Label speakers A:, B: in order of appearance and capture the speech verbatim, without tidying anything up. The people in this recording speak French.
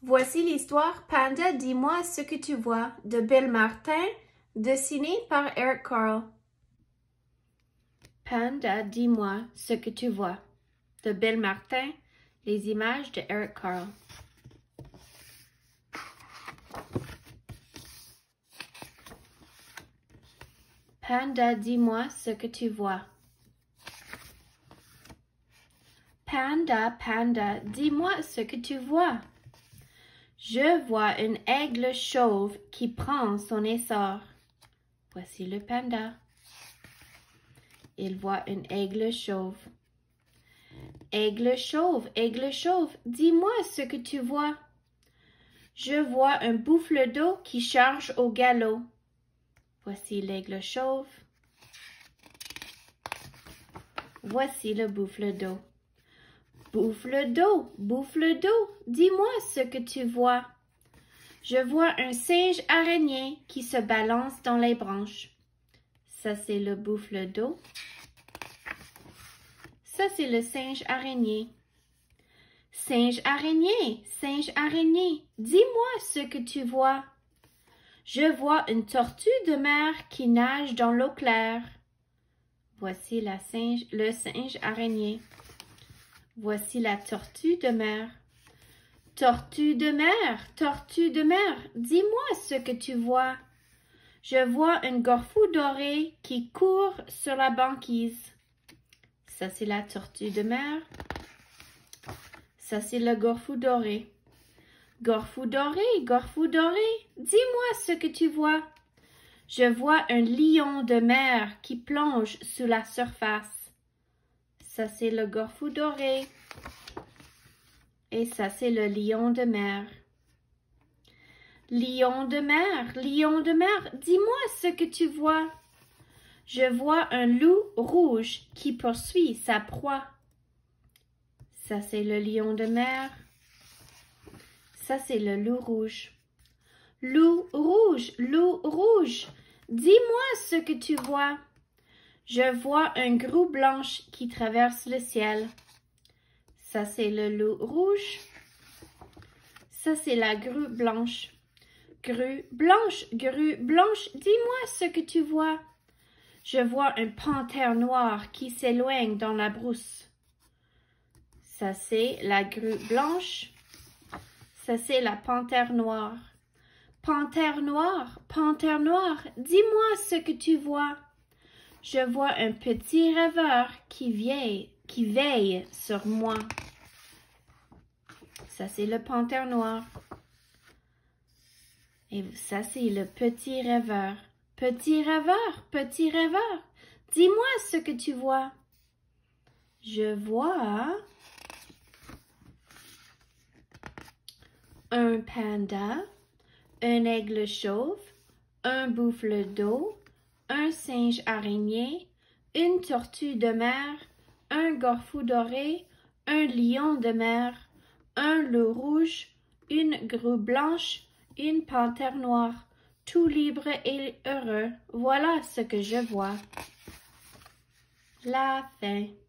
A: Voici l'histoire Panda, dis-moi ce que tu vois de Bill Martin, dessiné par Eric Carle. Panda, dis-moi ce que tu vois de Bill Martin, les images de Eric Carle. Panda, dis-moi ce que tu vois. Panda, panda, dis-moi ce que tu vois. Je vois un aigle chauve qui prend son essor. Voici le panda. Il voit un aigle chauve. Aigle chauve, aigle chauve, dis-moi ce que tu vois. Je vois un bouffle d'eau qui charge au galop. Voici l'aigle chauve. Voici le bouffle d'eau. Bouffle d'eau, bouffle d'eau, dis-moi ce que tu vois. Je vois un singe araignée qui se balance dans les branches. Ça, c'est le bouffle d'eau. Ça, c'est le singe araignée. Singe araignée, singe araignée, dis-moi ce que tu vois. Je vois une tortue de mer qui nage dans l'eau claire. Voici la singe, le singe araignée. Voici la tortue de mer. Tortue de mer, tortue de mer, dis-moi ce que tu vois. Je vois un gorfou doré qui court sur la banquise. Ça, c'est la tortue de mer. Ça, c'est le gorfou doré. Gorfou doré, gorfou doré, dis-moi ce que tu vois. Je vois un lion de mer qui plonge sous la surface. Ça, c'est le gorfou doré. Et ça, c'est le lion de mer. Lion de mer, lion de mer, dis-moi ce que tu vois. Je vois un loup rouge qui poursuit sa proie. Ça, c'est le lion de mer. Ça, c'est le loup rouge. Loup rouge, loup rouge, dis-moi ce que tu vois. Je vois un grue blanche qui traverse le ciel. Ça, c'est le loup rouge. Ça, c'est la grue blanche. Grue blanche, grue blanche, dis-moi ce que tu vois. Je vois un panthère noir qui s'éloigne dans la brousse. Ça, c'est la grue blanche. Ça, c'est la panthère noire. Panthère noire, panthère noire, dis-moi ce que tu vois. Je vois un petit rêveur qui veille, qui veille sur moi. Ça, c'est le panthère noir. Et ça, c'est le petit rêveur. Petit rêveur, petit rêveur, dis-moi ce que tu vois. Je vois un panda, un aigle chauve, un bouffle d'eau, un singe araignée, une tortue de mer, un gorfou doré, un lion de mer, un loup rouge, une grue blanche, une panthère noire, tout libre et heureux. Voilà ce que je vois. La fin.